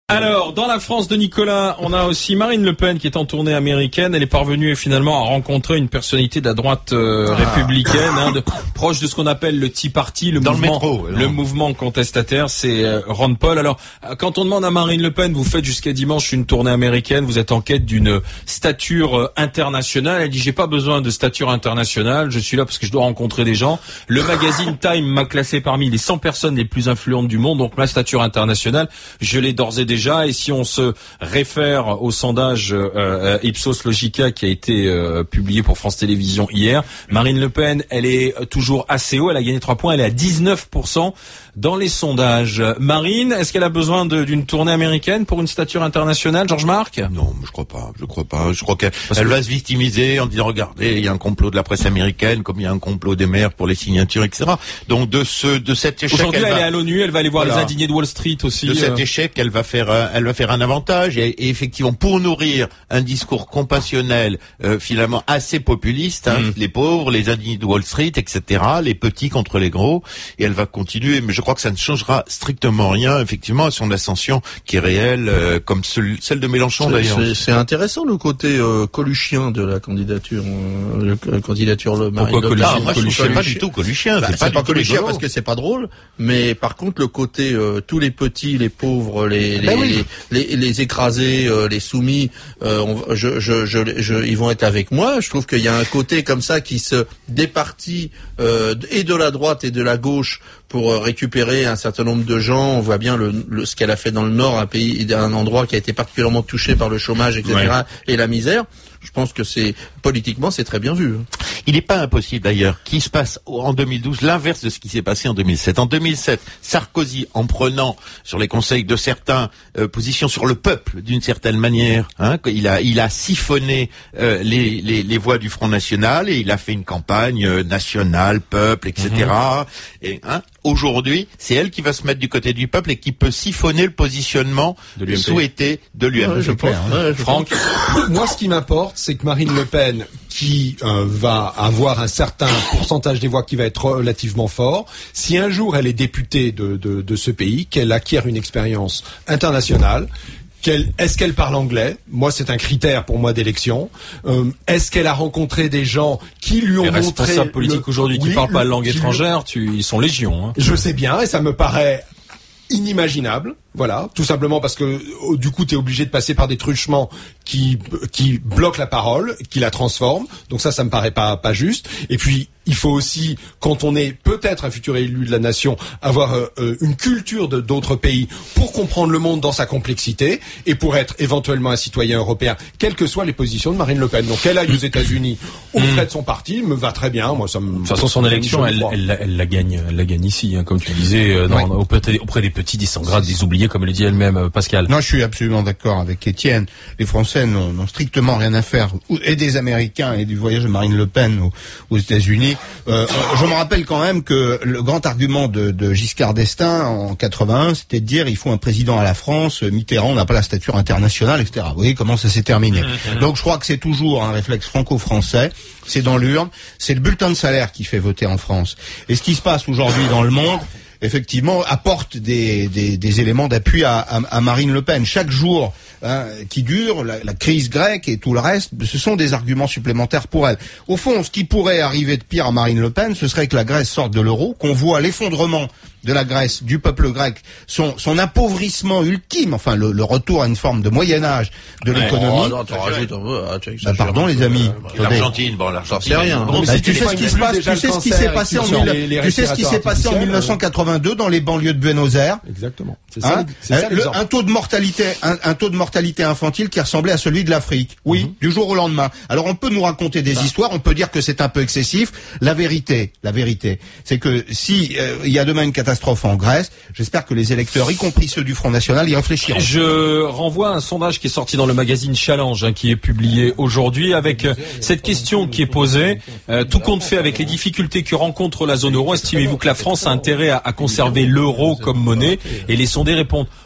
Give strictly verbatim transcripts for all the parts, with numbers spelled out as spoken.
Alors, dans la France de Nicolas, on a aussi Marine Le Pen qui est en tournée américaine. Elle est parvenue finalement à rencontrer une personnalité de la droite euh, ah. républicaine, hein, de, proche de ce qu'on appelle le Tea Party, le dans mouvement, le, métro, le mouvement contestataire. C'est euh, Ron Paul. Alors, quand on demande à Marine Le Pen, vous faites jusqu'à dimanche une tournée américaine, vous êtes en quête d'une stature euh, internationale. Elle dit, j'ai pas besoin de stature internationale. Je suis là parce que je dois rencontrer des gens. Le magazine Time m'a classé parmi les cent personnes les plus influentes du monde. Donc, ma stature internationale, je l'ai d'ores et déjà. Déjà, et si on se réfère au sondage euh, Ipsos Logica qui a été euh, publié pour France Télévisions hier, Marine Le Pen, elle est toujours assez haut, elle a gagné trois points, elle est à dix-neuf pour cent dans les sondages. Marine, est-ce qu'elle a besoin de, d'une tournée américaine pour une stature internationale, Georges-Marc ? Non, je crois pas, je crois pas. Je crois qu'elle elle que... va se victimiser en disant, regardez, il y a un complot de la presse américaine, comme il y a un complot des maires pour les signatures, et cetera. Donc de ce, de cet échec, aujourd'hui, elle, elle va... est à l'ONU, elle va aller voir voilà. les indignés de Wall Street aussi. De cet euh... échec, elle va faire elle va faire un avantage et, et effectivement pour nourrir un discours compassionnel euh, finalement assez populiste, hein, mmh. les pauvres, les indignés de Wall Street, et cetera, les petits contre les gros, et elle va continuer, mais je crois que ça ne changera strictement rien effectivement à son ascension qui est réelle, euh, comme celle, celle de Mélenchon c'est, d'ailleurs. C'est, c'est intéressant le côté euh, coluchien de la candidature, euh, la candidature le Marine Le Pen. Ah, moi je ne pas du tout coluchien, bah, c'est, c'est pas, pas du coluchien tout parce que c'est pas drôle, mais par contre le côté euh, tous les petits, les pauvres, les les, ben oui. les, les, les écrasés, euh, les soumis, euh, on, je, je, je, je, ils vont être avec moi. Je trouve qu'il y a un côté comme ça qui se départit euh, et de la droite et de la gauche pour récupérer un certain nombre de gens. On voit bien le, le, ce qu'elle a fait dans le Nord, un pays, un endroit qui a été particulièrement touché par le chômage, et cetera, ouais. et la misère. Je pense que c'est politiquement, c'est très bien vu. Il n'est pas impossible d'ailleurs qu'il se passe en deux mille douze l'inverse de ce qui s'est passé en deux mille sept. En deux mille sept, Sarkozy, en prenant sur les conseils de certains euh, position sur le peuple d'une certaine manière, hein, il a il a siphonné euh, les, les les voix du Front National et il a fait une campagne euh, nationale, peuple, et cetera. Mmh. Et hein, aujourd'hui, c'est elle qui va se mettre du côté du peuple et qui peut siphonner le positionnement de souhaité de l'U M P. Ouais, je pense. Ouais, je Franck, moi, ce qui m'importe, c'est que Marine Le Pen, qui euh, va avoir un certain pourcentage des voix qui va être relativement fort, si un jour elle est députée de, de, de ce pays, qu'elle acquiert une expérience internationale, qu'elle, est-ce qu'elle parle anglais ? Moi, c'est un critère pour moi d'élection. Euh, est-ce qu'elle a rencontré des gens qui lui ont les montré... Les responsables politiques aujourd'hui qui oui, parlent pas la langue qui... étrangère, tu... ils sont légion. Hein. Je sais bien, et ça me paraît inimaginable. Voilà, tout simplement parce que du coup, tu es obligé de passer par des truchements qui qui bloquent la parole, qui la transforment. Donc ça, ça me paraît pas pas juste. Et puis, il faut aussi, quand on est peut-être un futur élu de la nation, avoir euh, une culture de d'autres pays pour comprendre le monde dans sa complexité et pour être éventuellement un citoyen européen, quelles que soient les positions de Marine Le Pen. Donc, qu'elle aille aux États-Unis au frais de son parti, me va très bien. Moi, ça me. De toute façon, son élection, elle, elle, elle, elle la gagne, elle la gagne ici, hein, comme tu disais, euh, dans, oui. auprès, auprès des petits, des sans grades, des oubliés, comme elle dit elle-même, Pascal. Non, je suis absolument d'accord avec Étienne. Les Français n'ont, n'ont strictement rien à faire, et des Américains et du voyage de Marine Le Pen aux, aux États-Unis. Euh, je me rappelle quand même que le grand argument de, de Giscard d'Estaing en quatre-vingt-un, c'était de dire il faut un président à la France. Mitterrand n'a pas la stature internationale, et cetera. Vous voyez comment ça s'est terminé. Donc je crois que c'est toujours un réflexe franco-français. C'est dans l'urne. C'est le bulletin de salaire qui fait voter en France. Et ce qui se passe aujourd'hui dans le monde, effectivement, apporte des, des, des éléments d'appui à, à, à Marine Le Pen. Chaque jour hein, qui dure, la, la crise grecque et tout le reste, ce sont des arguments supplémentaires pour elle. Au fond, ce qui pourrait arriver de pire à Marine Le Pen, ce serait que la Grèce sorte de l'euro, qu'on voit l'effondrement de la Grèce, du peuple grec, son, son appauvrissement ultime, enfin le, le retour à une forme de Moyen-Âge de ouais, l'économie. Oh, non, t'en rajoutes un peu, hein, bah, pardon les amis. Euh, L'Argentine, bon l'Argentine. C'est rien. Bon, bah, tu sais ce qui se passe, tu sais ce qui s'est passé en mille, tu sais ce qui s'est passé en dix-neuf cent quatre-vingt-deux dans les banlieues de Buenos Aires. Exactement. C'est ça, hein c'est ça le, un taux de mortalité, un, un taux de mortalité infantile qui ressemblait à celui de l'Afrique. Oui, mm-hmm. du jour au lendemain. Alors on peut nous raconter des bah. histoires, on peut dire que c'est un peu excessif. La vérité, la vérité, c'est que si euh, il y a demain une catastrophe en Grèce, j'espère que les électeurs, y compris ceux du Front National, y réfléchiront. Je renvoie à un sondage qui est sorti dans le magazine Challenge, hein, qui est publié aujourd'hui, avec euh, cette question qui est posée. Euh, tout compte fait avec les difficultés que rencontre la zone euro, estimez-vous que la France a intérêt à, à conserver l'euro comme monnaie ? Et les sondés répondent oui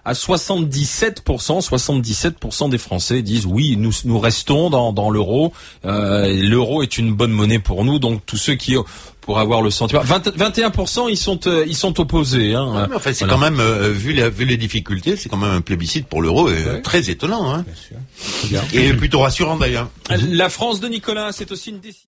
à soixante-dix-sept pour cent. soixante-dix-sept pour cent des Français disent oui, nous nous restons dans dans l'euro. Euh, l'euro est une bonne monnaie pour nous. Donc tous ceux qui pour avoir le sentiment, vingt, vingt et un pour cent ils sont euh, ils sont opposés. Hein. Ouais, mais enfin, c'est voilà. quand même euh, vu les vu les difficultés, c'est quand même un plébiscite pour l'euro et ouais. très étonnant, hein. Bien sûr. Et plutôt rassurant d'ailleurs. La France de Nicolas, c'est aussi une décision.